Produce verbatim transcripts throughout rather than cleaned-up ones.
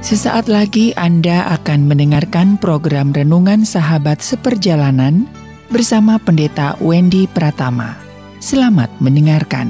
Sesaat lagi Anda akan mendengarkan program Renungan Sahabat Seperjalanan bersama Pendeta Wendy Pratama. Selamat mendengarkan.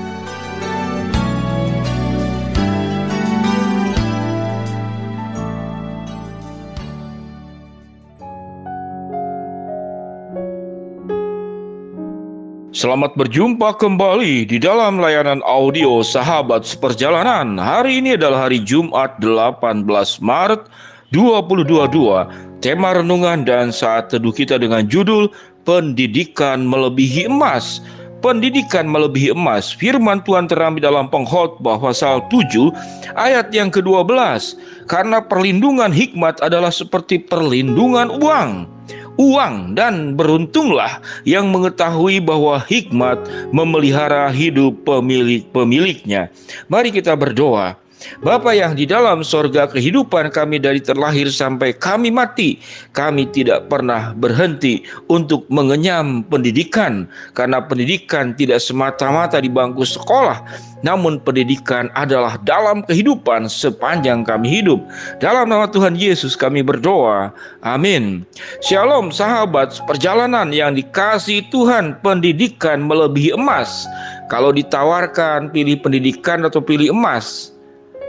Selamat berjumpa kembali di dalam layanan audio Sahabat Seperjalanan. Hari ini adalah hari Jumat delapan belas Maret dua ribu dua puluh dua. Tema renungan dan saat teduh kita dengan judul Pendidikan Melebihi Emas. Pendidikan melebihi emas. Firman Tuhan terambil dalam Pengkhotbah pasal tujuh ayat yang kedua belas. Karena perlindungan hikmat adalah seperti perlindungan uang. Uang dan beruntunglah yang mengetahui bahwa hikmat memelihara hidup pemilik-pemiliknya. Mari kita berdoa. Bapa yang di dalam sorga, kehidupan kami dari terlahir sampai kami mati, kami tidak pernah berhenti untuk mengenyam pendidikan. Karena pendidikan tidak semata-mata di bangku sekolah, namun pendidikan adalah dalam kehidupan sepanjang kami hidup. Dalam nama Tuhan Yesus kami berdoa, amin. Shalom sahabat perjalanan yang dikasihi Tuhan. Pendidikan melebihi emas. Kalau ditawarkan pilih pendidikan atau pilih emas,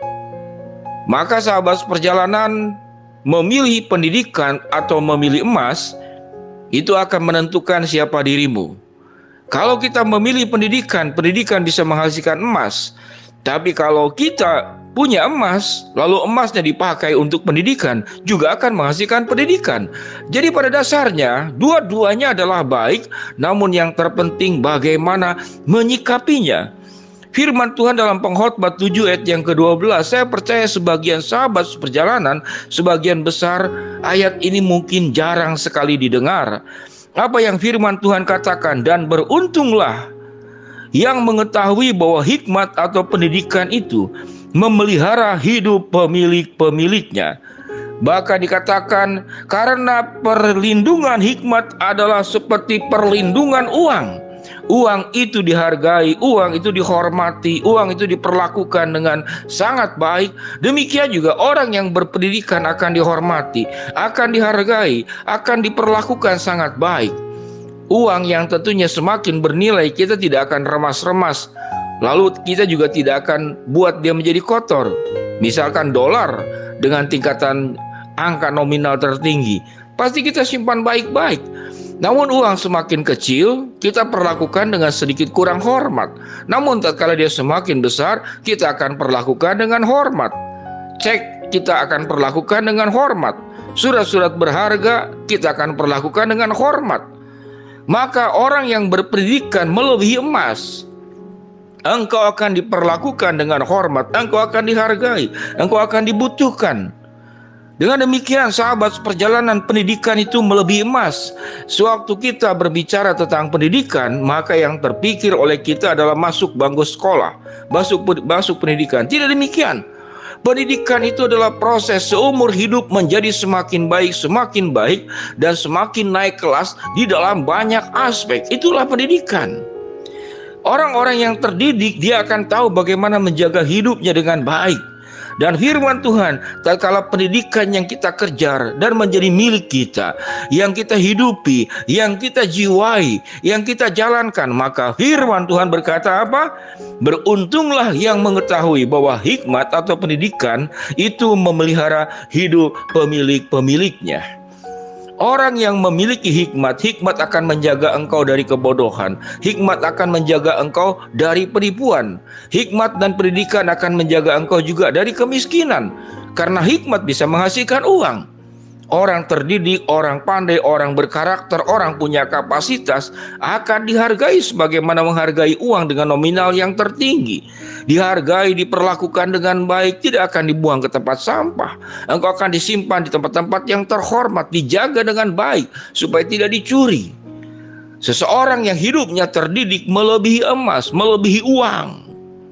maka sahabat perjalanan memilih pendidikan atau memilih emas, itu akan menentukan siapa dirimu. Kalau kita memilih pendidikan, pendidikan bisa menghasilkan emas. Tapi kalau kita punya emas, lalu emasnya dipakai untuk pendidikan, juga akan menghasilkan pendidikan. Jadi pada dasarnya, dua-duanya adalah baik, namun yang terpenting bagaimana menyikapinya. Firman Tuhan dalam Pengkhotbah tujuh ayat yang kedua belas. Saya percaya sebagian sahabat seperjalanan, sebagian besar ayat ini mungkin jarang sekali didengar. Apa yang firman Tuhan katakan? Dan beruntunglah yang mengetahui bahwa hikmat atau pendidikan itu memelihara hidup pemilik-pemiliknya. Bahkan dikatakan karena perlindungan hikmat adalah seperti perlindungan uang. Uang itu dihargai, uang itu dihormati, uang itu diperlakukan dengan sangat baik. Demikian juga orang yang berpendidikan akan dihormati, akan dihargai, akan diperlakukan sangat baik. Uang yang tentunya semakin bernilai, kita tidak akan remas-remas. Lalu kita juga tidak akan buat dia menjadi kotor. Misalkan dolar dengan tingkatan angka nominal tertinggi, pasti kita simpan baik-baik. Namun uang semakin kecil, kita perlakukan dengan sedikit kurang hormat. Namun tatkala dia semakin besar, kita akan perlakukan dengan hormat. Cek kita akan perlakukan dengan hormat. Surat-surat berharga kita akan perlakukan dengan hormat. Maka orang yang berpendidikan melebihi emas, engkau akan diperlakukan dengan hormat, engkau akan dihargai, engkau akan dibutuhkan. Dengan demikian sahabat perjalanan, pendidikan itu melebihi emas. Sewaktu kita berbicara tentang pendidikan, maka yang terpikir oleh kita adalah masuk bangku sekolah, masuk, masuk pendidikan. Tidak demikian. Pendidikan itu adalah proses seumur hidup menjadi semakin baik, semakin baik, dan semakin naik kelas di dalam banyak aspek. Itulah pendidikan. Orang-orang yang terdidik, dia akan tahu bagaimana menjaga hidupnya dengan baik. Dan firman Tuhan, tatkala pendidikan yang kita kejar dan menjadi milik kita, yang kita hidupi, yang kita jiwai, yang kita jalankan, maka firman Tuhan berkata apa? Beruntunglah yang mengetahui bahwa hikmat atau pendidikan itu memelihara hidup pemilik-pemiliknya. Orang yang memiliki hikmat, hikmat akan menjaga engkau dari kebodohan. Hikmat akan menjaga engkau dari penipuan. Hikmat dan pendidikan akan menjaga engkau juga dari kemiskinan. Karena hikmat bisa menghasilkan uang. Orang terdidik, orang pandai, orang berkarakter, orang punya kapasitas akan dihargai sebagaimana menghargai uang dengan nominal yang tertinggi. Dihargai, diperlakukan dengan baik, tidak akan dibuang ke tempat sampah. Engkau akan disimpan di tempat-tempat yang terhormat, dijaga dengan baik supaya tidak dicuri. Seseorang yang hidupnya terdidik melebihi emas, melebihi uang,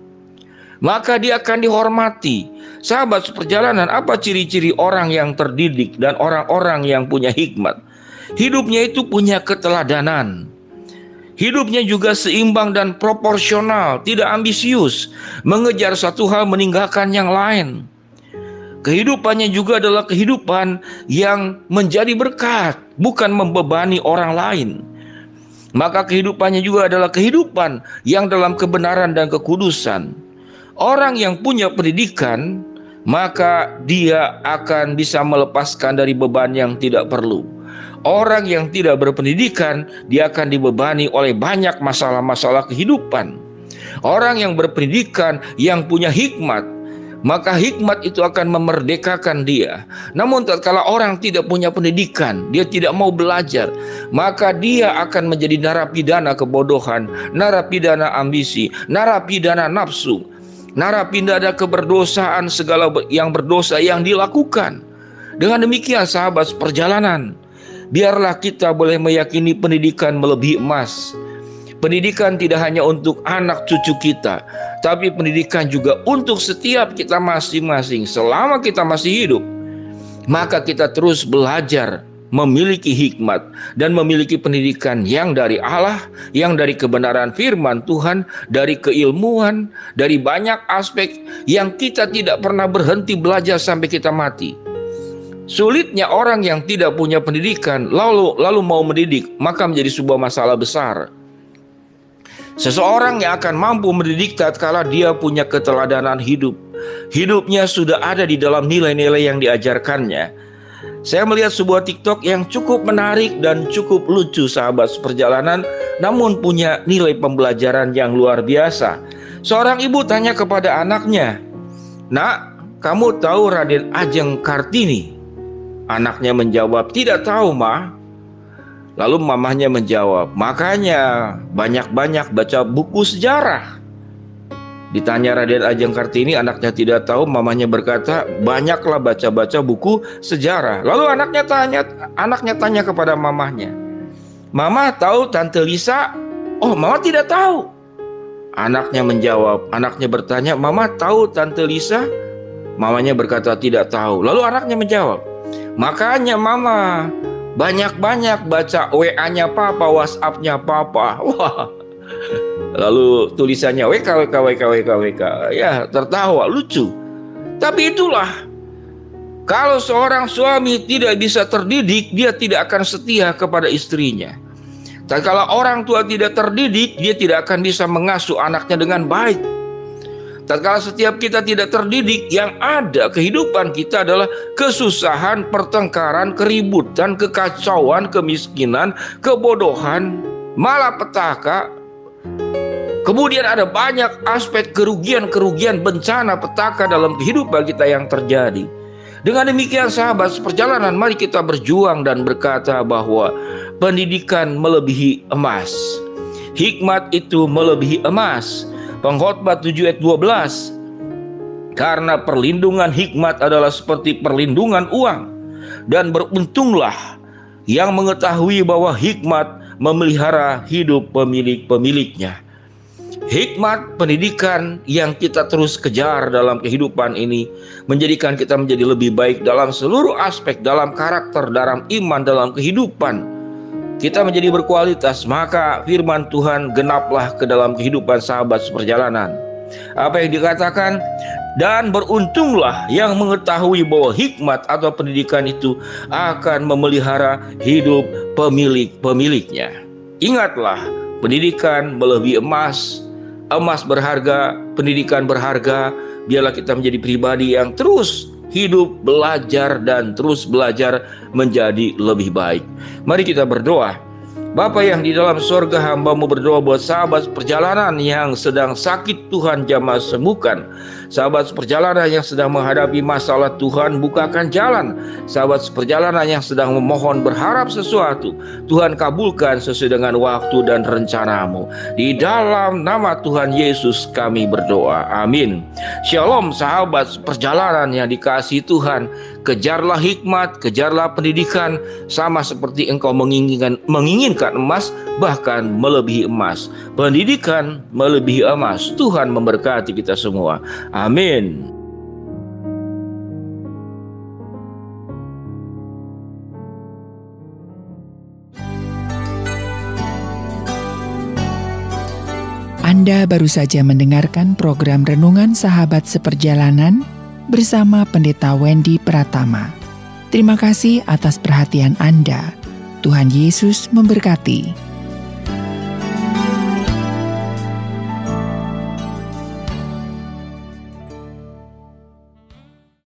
maka dia akan dihormati. Sahabat seperjalanan, apa ciri-ciri orang yang terdidik dan orang-orang yang punya hikmat? Hidupnya itu punya keteladanan. Hidupnya juga seimbang dan proporsional, tidak ambisius, mengejar satu hal meninggalkan yang lain. kehidupannya juga adalah kehidupan yang menjadi berkat, bukan membebani orang lain. Maka kehidupannya juga adalah kehidupan yang dalam kebenaran dan kekudusan. Orang yang punya pendidikan, maka dia akan bisa melepaskan dari beban yang tidak perlu. Orang yang tidak berpendidikan, dia akan dibebani oleh banyak masalah-masalah kehidupan. Orang yang berpendidikan, yang punya hikmat, maka hikmat itu akan memerdekakan dia. Namun tatkala orang tidak punya pendidikan, dia tidak mau belajar, maka dia akan menjadi narapidana kebodohan, narapidana ambisi, narapidana nafsu, narapidana keberdosaan, segala yang berdosa yang dilakukan. Dengan demikian sahabat seperjalanan, biarlah kita boleh meyakini pendidikan melebihi emas. Pendidikan tidak hanya untuk anak cucu kita, tapi pendidikan juga untuk setiap kita masing-masing. Selama kita masih hidup, maka kita terus belajar memiliki hikmat dan memiliki pendidikan yang dari Allah, yang dari kebenaran firman Tuhan, dari keilmuan, dari banyak aspek yang kita tidak pernah berhenti belajar sampai kita mati. Sulitnya orang yang tidak punya pendidikan lalu lalu mau mendidik, maka menjadi sebuah masalah besar. Seseorang yang akan mampu mendidik tatkala dia punya keteladanan hidup. Hidupnya sudah ada di dalam nilai-nilai yang diajarkannya. Saya melihat sebuah TikTok yang cukup menarik dan cukup lucu sahabat seperjalanan, namun punya nilai pembelajaran yang luar biasa. Seorang ibu tanya kepada anaknya, "Nak, kamu tahu Raden Ajeng Kartini?" Anaknya menjawab, "Tidak tahu, Ma." Lalu mamahnya menjawab, "Makanya banyak-banyak baca buku sejarah." Ditanya Raden Ajeng Kartini, anaknya tidak tahu. Mamahnya berkata, "Banyaklah baca-baca buku sejarah." Lalu anaknya tanya, anaknya tanya kepada mamahnya, "Mama tahu Tante Lisa?" "Oh, Mama tidak tahu." Anaknya menjawab, anaknya bertanya, "Mama tahu Tante Lisa?" Mamanya berkata, "Tidak tahu." Lalu anaknya menjawab, "Makanya Mama banyak-banyak baca W A-nya Papa, WhatsApp-nya Papa." Wah. Lalu tulisannya W K W K W K W K W K. Ya, tertawa, lucu. Tapi itulah, kalau seorang suami tidak bisa terdidik, dia tidak akan setia kepada istrinya. Dan kalau orang tua tidak terdidik, dia tidak akan bisa mengasuh anaknya dengan baik. Tatkala setiap kita tidak terdidik, yang ada kehidupan kita adalah kesusahan, pertengkaran, keributan, kekacauan, kemiskinan, kebodohan, malapetaka. Kemudian ada banyak aspek kerugian-kerugian, bencana, petaka dalam kehidupan kita yang terjadi. Dengan demikian sahabat seperjalanan, mari kita berjuang dan berkata bahwa pendidikan melebihi emas. Hikmat itu melebihi emas. Pengkhotbah tujuh ayat dua belas. Karena perlindungan hikmat adalah seperti perlindungan uang, dan beruntunglah yang mengetahui bahwa hikmat memelihara hidup pemilik-pemiliknya. Hikmat pendidikan yang kita terus kejar dalam kehidupan ini menjadikan kita menjadi lebih baik dalam seluruh aspek, dalam karakter, dalam iman, dalam kehidupan. Kita menjadi berkualitas, maka firman Tuhan genaplah ke dalam kehidupan sahabat seperjalanan. Apa yang dikatakan? Dan beruntunglah yang mengetahui bahwa hikmat atau pendidikan itu akan memelihara hidup pemilik-pemiliknya. Ingatlah, pendidikan melebihi emas. Emas berharga, pendidikan berharga. Biarlah kita menjadi pribadi yang terus hidup, belajar, dan terus belajar menjadi lebih baik. Mari kita berdoa. Bapa yang di dalam sorga, hamba-Mu berdoa buat sahabat perjalanan yang sedang sakit, Tuhan jamah sembuhkan. Sahabat seperjalanan yang sedang menghadapi masalah, Tuhan bukakan jalan. Sahabat seperjalanan yang sedang memohon berharap sesuatu, Tuhan kabulkan sesuai dengan waktu dan rencana-Mu. Di dalam nama Tuhan Yesus kami berdoa, amin. Shalom sahabat seperjalanan yang dikasihi Tuhan. Kejarlah hikmat, kejarlah pendidikan, sama seperti engkau menginginkan, menginginkan emas, bahkan melebihi emas. Pendidikan melebihi emas. Tuhan memberkati kita semua. Amin. Anda baru saja mendengarkan program Renungan Sahabat Seperjalanan bersama Pendeta Wendy Pratama. Terima kasih atas perhatian Anda. Tuhan Yesus memberkati.